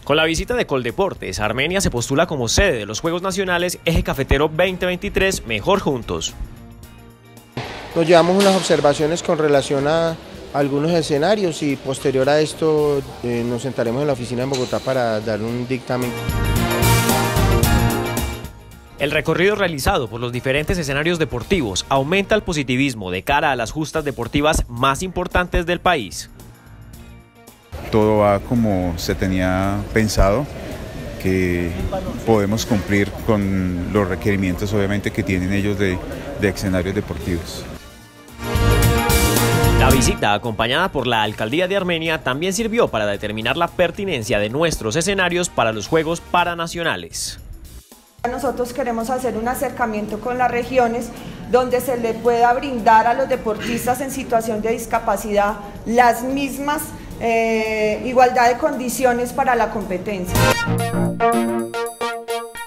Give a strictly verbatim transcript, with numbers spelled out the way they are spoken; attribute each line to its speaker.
Speaker 1: Con la visita de Coldeportes, Armenia se postula como sede de los Juegos Nacionales Eje Cafetero veinte veintitrés Mejor Juntos.
Speaker 2: Nos llevamos unas observaciones con relación a algunos escenarios y posterior a esto eh, nos sentaremos en la oficina en Bogotá para dar un dictamen.
Speaker 1: El recorrido realizado por los diferentes escenarios deportivos aumenta el positivismo de cara a las justas deportivas más importantes del país.
Speaker 3: Todo va como se tenía pensado, que podemos cumplir con los requerimientos obviamente que tienen ellos de, de escenarios deportivos.
Speaker 1: La visita, acompañada por la Alcaldía de Armenia, también sirvió para determinar la pertinencia de nuestros escenarios para los Juegos Paranacionales.
Speaker 4: Nosotros queremos hacer un acercamiento con las regiones donde se le pueda brindar a los deportistas en situación de discapacidad las mismas eh, igualdad de condiciones para la competencia.